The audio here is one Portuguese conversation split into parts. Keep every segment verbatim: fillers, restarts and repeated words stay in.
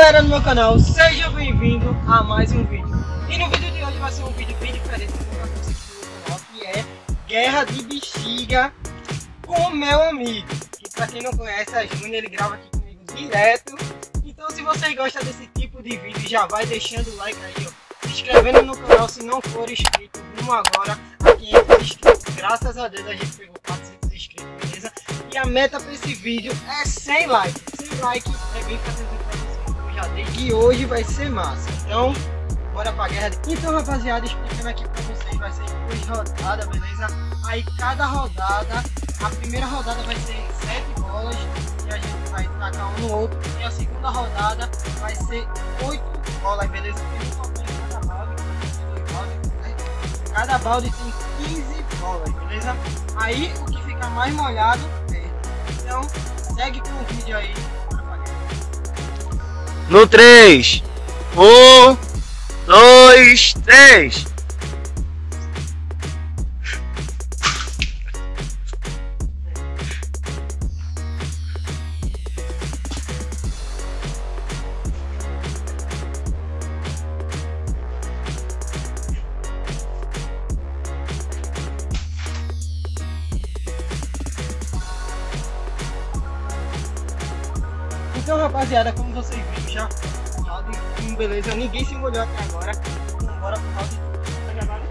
galera do meu canal, seja bem-vindo a mais um vídeo. E no vídeo de hoje vai ser um vídeo bem diferente do que eu trouxe aqui no meu canal, que é Guerra de Bexiga com o meu amigo. Que pra quem não conhece, a Júnior, ele grava aqui comigo direto. Então se vocês gostam desse tipo de vídeo, já vai deixando o like aí, ó. Se inscrevendo no canal se não for inscrito, rumo agora a quinhentos inscritos. Graças a Deus a gente pegou quatrocentos inscritos, beleza? E a meta para esse vídeo é cem likes. cem likes é bem fácil pra vocês que eu já dei. E hoje vai ser massa. Então, bora pra guerra. Então, rapaziada, explicando aqui pra vocês, vai ser duas rodadas, beleza? Aí cada rodada, a primeira rodada vai ser sete bolas e a gente vai tacar um no outro. E a segunda rodada vai ser oito bolas, beleza? Tem um total em cada balde, dois baldes, né? Cada balde tem quinze bolas, beleza? Aí o que fica mais molhado é. Então, segue com o vídeo aí. No três, um, dois, três. Então, rapaziada, como vocês viram já, o round um, beleza, ninguém se molhou até agora. Então bora pro round dois. Tá gravando?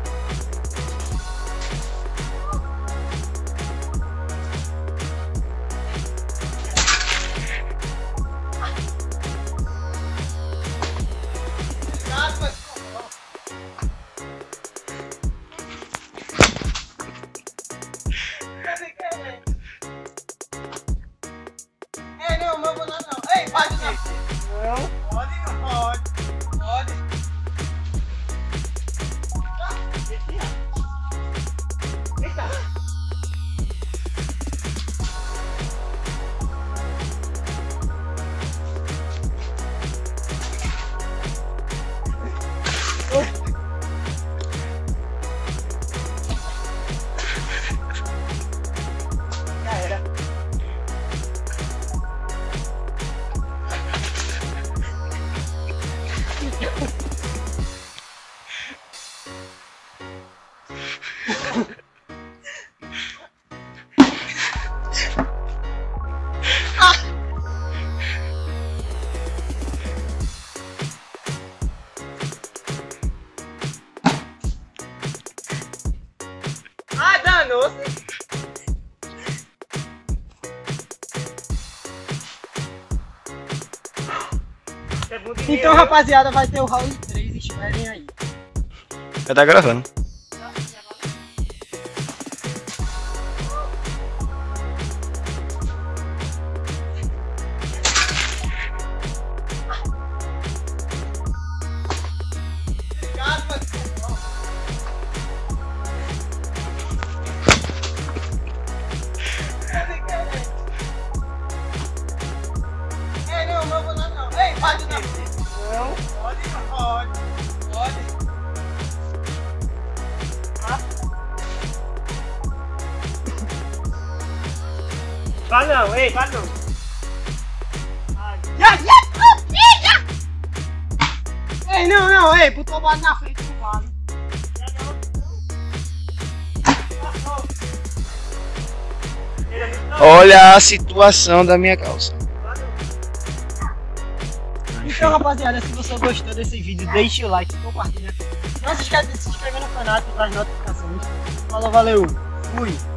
É, não, não vou não, não. Ei, pode não. Não. Pode, não pode. Pode. Tá? Eita. Já era. Ah, danou-se! Então, rapaziada, vai ter o round três, esperem aí. Já tá gravando. É, não, não vou não, não. Ei, pode não. Não. Pode, não pode. Pode. Ah. Vai não, ei, vai não. Já, já, filha! Ei, não, não, ei, botou o balde na frente do vale. Olha a situação da minha calça. Então, rapaziada, se você gostou desse vídeo, deixe o like, compartilha. Não se esqueça de se inscrever no canal e ativar as notificações. Falou, valeu, fui!